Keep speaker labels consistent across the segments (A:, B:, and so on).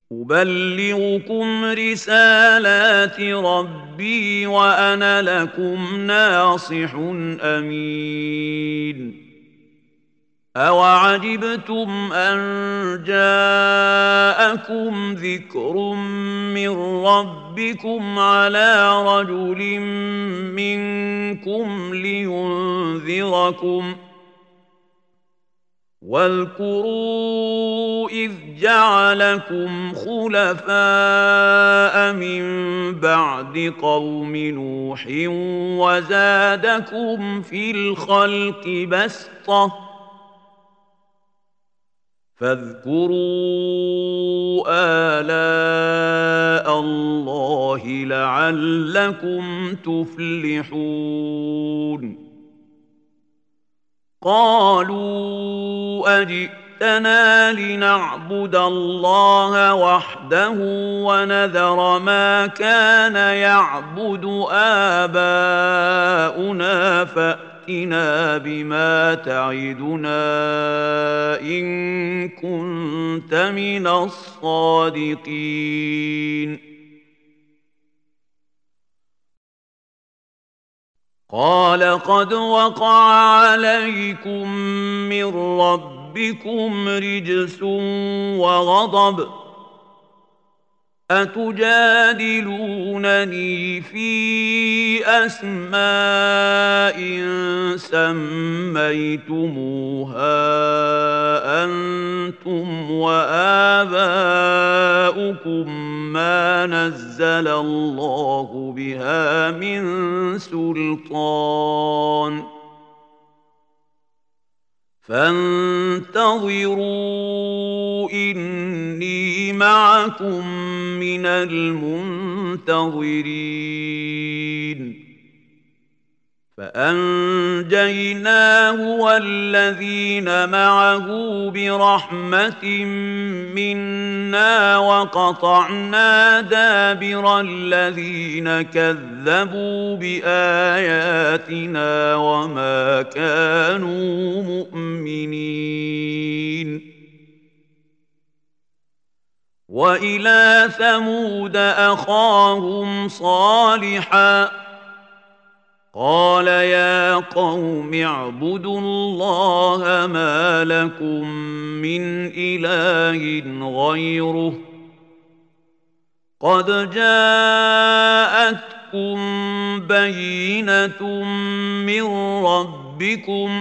A: أبلغكم رسالات ربي وأنا لكم ناصح أمين. أوعجبتم أن جاءكم ذكر من ربكم على رجل منكم لينذركم واذكروا إذ جعلكم خلفاء من بعد قوم نوح وزادكم في الخلق بسطة فاذكروا آلاء الله لعلكم تفلحون. قالوا أجئتنا لنعبد الله وحده ونذر ما كان يعبد آباؤنا فأتنا بما تعدنا إن كنت من الصادقين. قال قد وقع عليكم من ربكم رجس وغضب أتجادلونني في أسماء سميتموها أنتم وآباؤكم ما نزل الله بها من سلطان فانتظروا إني معكم من المنتظرين. فأنجيناه والذين معه برحمة منا وقطعنا دابر الذين كذبوا بآياتنا وما كانوا مؤمنين. وإلى ثمود أخاهم صالحا قال يا قوم اعبدوا الله ما لكم من إله غيره قد جاءتكم بينة من ربكم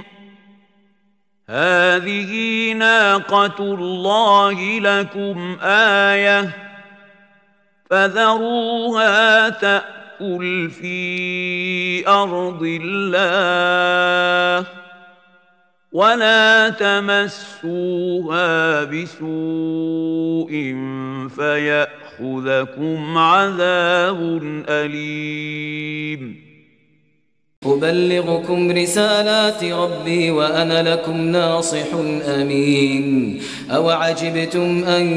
A: هذه ناقة الله لكم آية فذروها تأكل في أرض الله ولا تمسوها بسوء فيأخذكم عذاب أليم.
B: أبلغكم رسالات ربي وأنا لكم ناصح أمين. أوعجبتم أن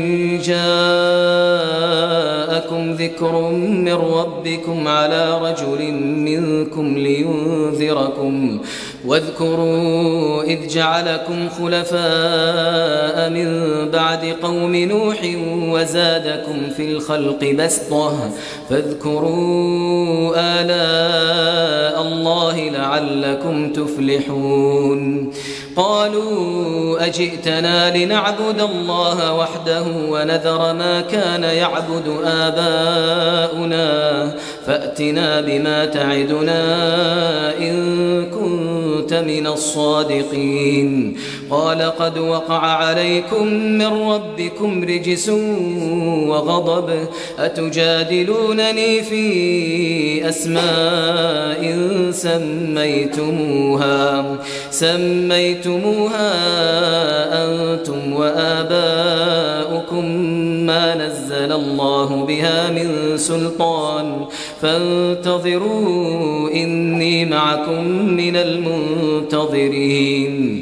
B: جاءكم ذكر من ربكم على رجل منكم لينذركم واذكروا إذ جعلكم خلفاء من بعد قوم نوح وزادكم في الخلق بسطة فاذكروا آلاء الله لعلكم تفلحون. قالوا أجئتنا لنعبد الله وحده ونذر ما كان يعبد آباؤنا فأتنا بما تعدنا إن كنت من الصادقين. قال قد وقع عليكم من ربكم رجس وغضب أتجادلونني في أسماء سميتموها أنتم وآباؤكم ما نزل الله بها من سلطان فانتظروا إني معكم من المنتظرين.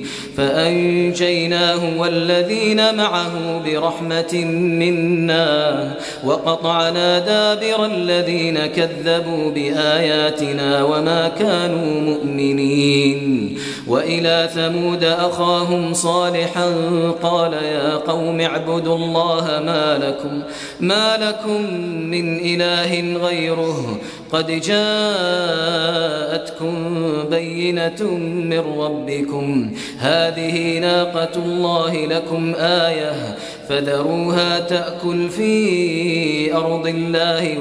B: فأنجيناه والذين معه برحمة منا وقطعنا دابر الذين كذبوا بآياتنا وما كانوا مؤمنين. وإلى ثمود أخاهم صالحا قال يا قوم اعبدوا الله ما لكم من إله غيره قد جاءتكم بينة من ربكم هذه ناقة الله لكم آية فذروها تأكل في أرض الله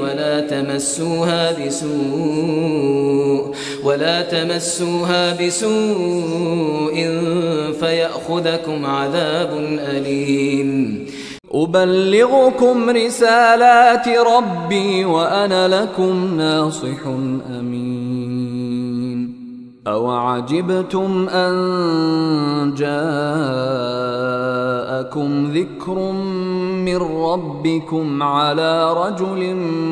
B: ولا تمسوها بسوء فيأخذكم عذاب أليم.
C: أبلغكم رسالات ربي وأنا لكم ناصح أمين. أوعجبتم أن جاءكم ذكر من ربكم على رجل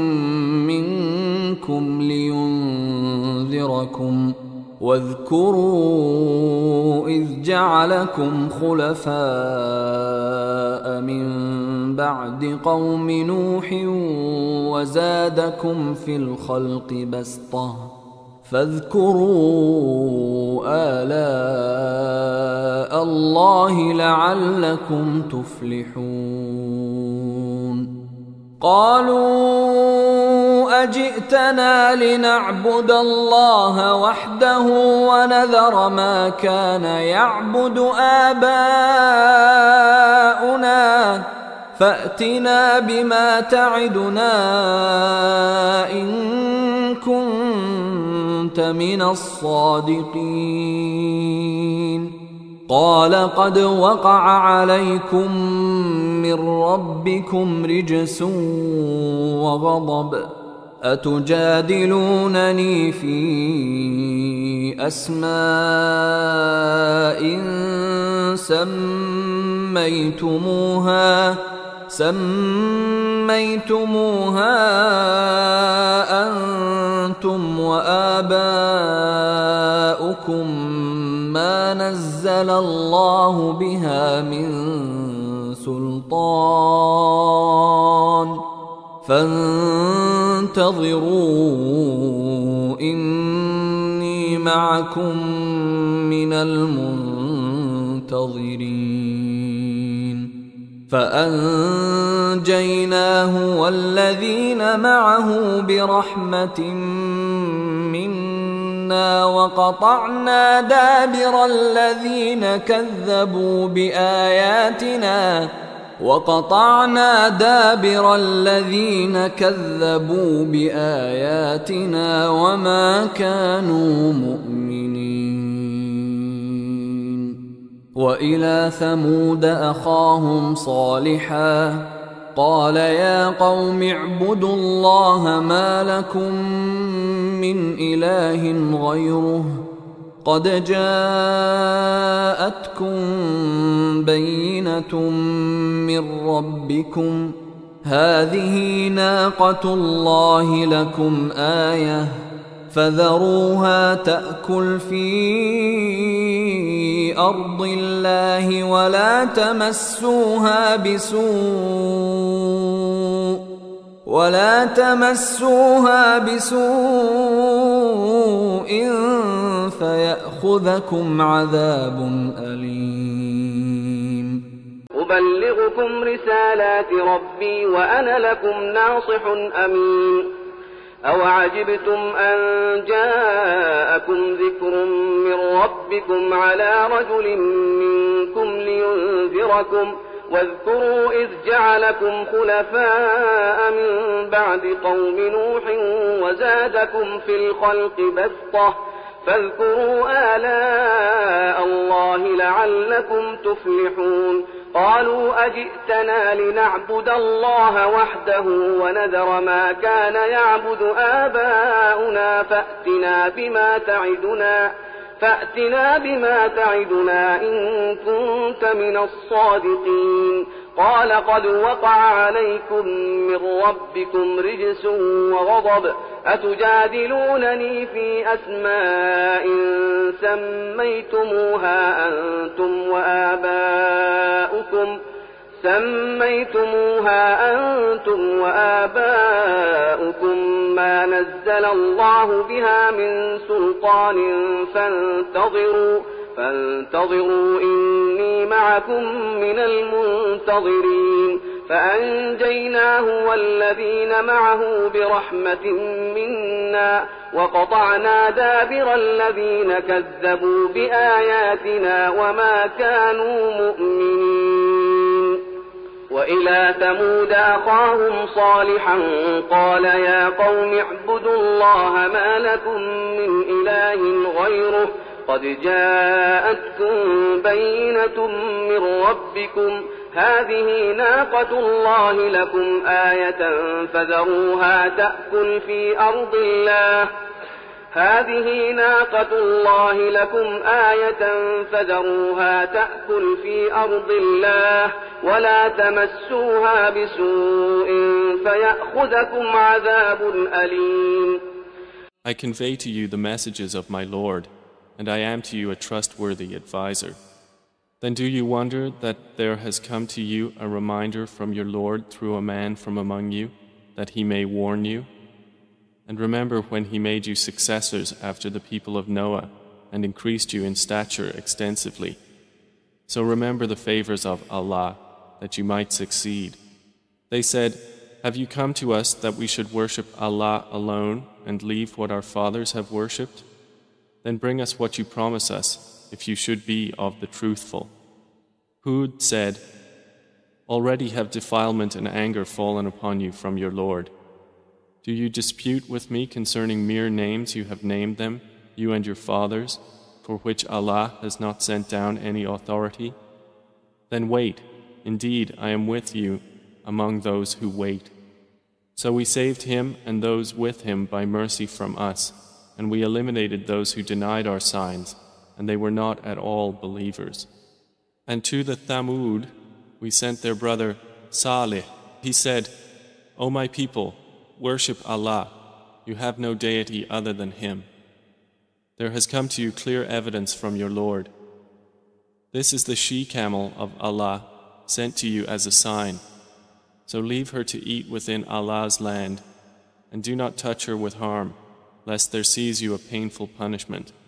C: منكم لينذركم واذكروا إذ جعلكم خلفاء من بعد قوم نوح وزادكم في الخلق بسطة فاذكروا آلاء الله لعلكم تفلحون. قالوا أجئتنا لنعبد الله وحده ونذر ما كان يعبد آباؤنا فأتنا بما تعدنا إن كنت من الصادقين. قال قد وقع عليكم من ربكم رجس وغضب أتجادلونني في أسماء سميتموها أنتم وآباؤكم ما نزل الله بها من سلطان فانتظروا إني معكم من المنتظرين. فأنجيناه والذين معه برحمة منا وقطعنا دابر الذين كذبوا بآياتنا وما كانوا مؤمنين. وإلى ثمود أخاهم صالحا قال يا قوم اعبدوا الله ما لكم من إله غيره قد جاءتكم بينة من ربكم هذه ناقة الله لكم آية فذروها تأكل في أرض الله ولا تمسوها بسوء فيأخذكم عذاب أليم.
D: أبلغكم رسالات ربي وأنا لكم ناصح أمين. أوعجبتم أن جاءكم ذكر من ربكم على رجل منكم لينذركم واذكروا إذ جعلكم خلفاء من بعد قوم نوح وزادكم في الخلق بسطة فاذكروا آلاء الله لعلكم تفلحون. قالوا أجئتنا لنعبد الله وحده ونذر ما كان يعبد آباؤنا فأتنا بما تعدنا إن كنت من الصادقين. قال قد وقع عليكم من ربكم رجس وغضب أتجادلونني في أسماء سميتموها أنتم وآباؤكم ما نزل الله بها من سلطان فانتظروا إني معكم من المنتظرين فأنجيناه والذين معه برحمة منا وقطعنا دابر الذين كذبوا بآياتنا وما كانوا مؤمنين. وإلى ثمود أخاهم صالحا قال يا قوم اعبدوا الله ما لكم من إله غيره قد جاءتكم بينة من ربكم هذه ناقة الله لكم آية فذروها تأكل في أرض الله فذروها تأكل في أرض الله ولا تمسوها بسوء فيأخذكم عذاب أليم.
E: I convey to you the messages of my Lord, and I am to you a trustworthy advisor. Then do you wonder that there has come to you a reminder from your Lord through a man from among you, that he may warn you? And remember when he made you successors after the people of Noah and increased you in stature extensively. So remember the favors of Allah, that you might succeed. They said, have you come to us that we should worship Allah alone and leave what our fathers have worshipped? Then bring us what you promise us, if you should be of the truthful. Hud said, already have defilement and anger fallen upon you from your Lord. Do you dispute with me concerning mere names you have named them, you and your fathers, for which Allah has not sent down any authority? Then wait, indeed I am with you among those who wait. So we saved him and those with him by mercy from us, and we eliminated those who denied our signs, and they were not at all believers. And to the Thamud we sent their brother Salih. He said, O my people, worship Allah, you have no deity other than Him. There has come to you clear evidence from your Lord. This is the she-camel of Allah, sent to you as a sign. So leave her to eat within Allah's land, and do not touch her with harm, lest there seize you a painful punishment.